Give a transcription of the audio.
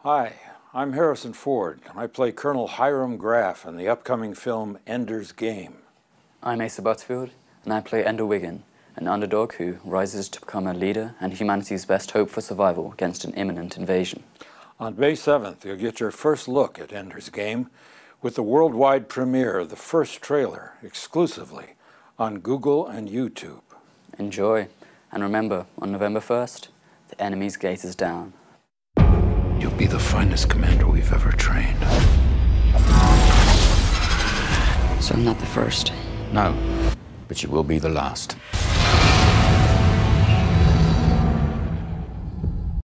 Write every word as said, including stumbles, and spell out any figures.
Hi, I'm Harrison Ford. I play Colonel Hiram Graff in the upcoming film Ender's Game. I'm Asa Butterfield, and I play Ender Wiggin, an underdog who rises to become a leader and humanity's best hope for survival against an imminent invasion. On May seventh, you'll get your first look at Ender's Game with the worldwide premiere of the first trailer exclusively on Google and YouTube. Enjoy, and remember, on November first, the enemy's gate is down. You'll be the finest commander we've ever trained. So I'm not the first. No, but you will be the last.